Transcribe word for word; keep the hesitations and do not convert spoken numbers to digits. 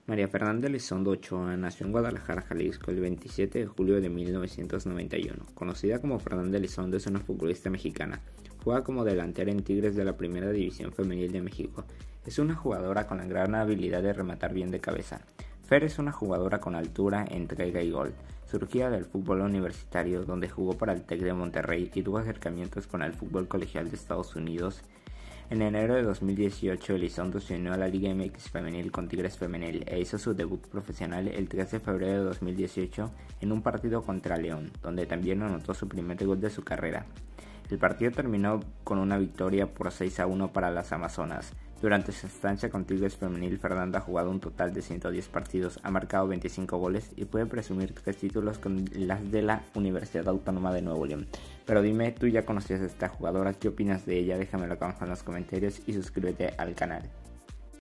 María Fernanda Elizondo Ochoa nació en Guadalajara, Jalisco, el veintisiete de julio de mil novecientos noventa y uno. Conocida como Fernanda Elizondo, es una futbolista mexicana. Juega como delantera en Tigres de la Primera División Femenil de México. Es una jugadora con la gran habilidad de rematar bien de cabeza. Fer es una jugadora con altura, entrega y gol. Surgida del fútbol universitario, donde jugó para el Tec de Monterrey y tuvo acercamientos con el fútbol colegial de Estados Unidos. En enero de dos mil dieciocho, Elizondo se unió a la Liga M X Femenil con Tigres Femenil e hizo su debut profesional el tres de febrero de dos mil dieciocho en un partido contra León, donde también anotó su primer gol de su carrera. El partido terminó con una victoria por seis a uno para las Amazonas. Durante su estancia con Tigres Femenil, Fernanda ha jugado un total de ciento diez partidos, ha marcado veinticinco goles y puede presumir tres títulos con las de la Universidad Autónoma de Nuevo León. Pero dime, ¿tú ya conocías a esta jugadora? ¿Qué opinas de ella? Déjamelo acá abajo en los comentarios y suscríbete al canal.